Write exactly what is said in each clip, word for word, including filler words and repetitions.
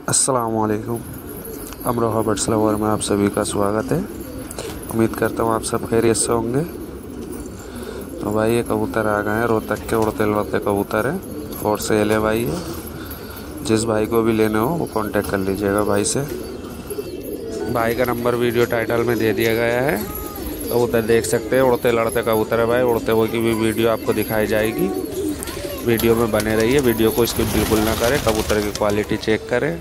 अस्सलामुअलैकुम। Amroha birds lover में आप सभी का स्वागत है। उम्मीद करता हूँ आप सब खैरियत से होंगे। तो भाई ये कबूतर आ गए हैं, रोहतक के उड़ते लड़ते कबूतर है, फॉर सेल है भाई। ये जिस भाई को भी लेने हो वो कांटेक्ट कर लीजिएगा भाई से। भाई का नंबर वीडियो टाइटल में दे दिया गया है। कबूतर देख सकते हैं, उड़ते लड़ते कबूतर है भाई। उड़ते हुए की भी वीडियो आपको दिखाई जाएगी। वीडियो में बने रहिए, वीडियो को स्किप बिल्कुल ना करें। कबूतर की क्वालिटी चेक करें।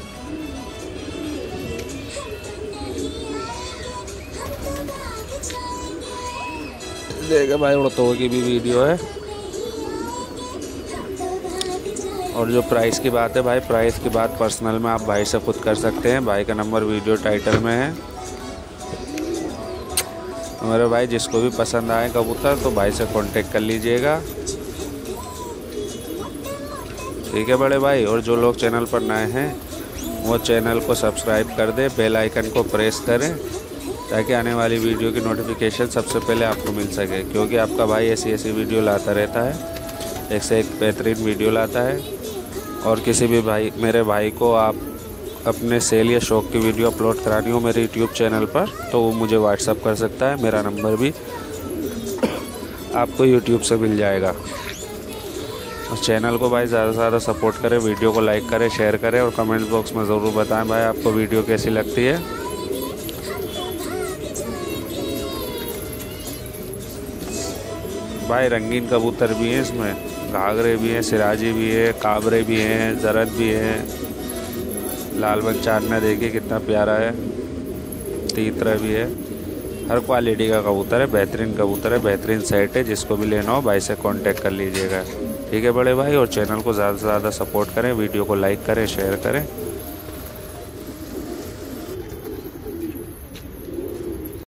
देखिए भाई, उड़ते हुए की भी वीडियो है। और जो प्राइस की बात है भाई, प्राइस की बात पर्सनल में आप भाई से खुद कर सकते हैं। भाई का नंबर वीडियो टाइटल में है। मेरे भाई जिसको भी पसंद आए कबूतर तो भाई से कांटेक्ट कर लीजिएगा, ठीक है बड़े भाई। और जो लोग चैनल पर नए हैं वो चैनल को सब्सक्राइब कर दें, बेल आइकन को प्रेस करें ताकि आने वाली वीडियो की नोटिफिकेशन सबसे पहले आपको मिल सके। क्योंकि आपका भाई ऐसी ऐसी वीडियो लाता रहता है, एक से एक बेहतरीन वीडियो लाता है। और किसी भी भाई मेरे भाई को आप अपने सेल या शौक की वीडियो अपलोड करानी हो मेरे यूट्यूब चैनल पर तो वो मुझे व्हाट्सअप कर सकता है। मेरा नंबर भी आपको यूट्यूब से मिल जाएगा। और चैनल को भाई ज़्यादा से ज़्यादा सपोर्ट करें, वीडियो को लाइक करें, शेयर करें और कमेंट बॉक्स में ज़रूर बताएं भाई आपको वीडियो कैसी लगती है। भाई रंगीन कबूतर भी हैं इसमें, घाघरे भी हैं, सिराजी भी है, काबरे भी हैं, जरद भी हैं। लाल बंचारना देखिए कितना प्यारा है, तीतरा भी है। हर क्वालिटी का कबूतर है, बेहतरीन कबूतर है, बेहतरीन सेट है। जिसको भी लेना हो भाई से कांटेक्ट कर लीजिएगा, ठीक है बड़े भाई। और चैनल को ज़्यादा से ज़्यादा सपोर्ट करें, वीडियो को लाइक करें, शेयर करें।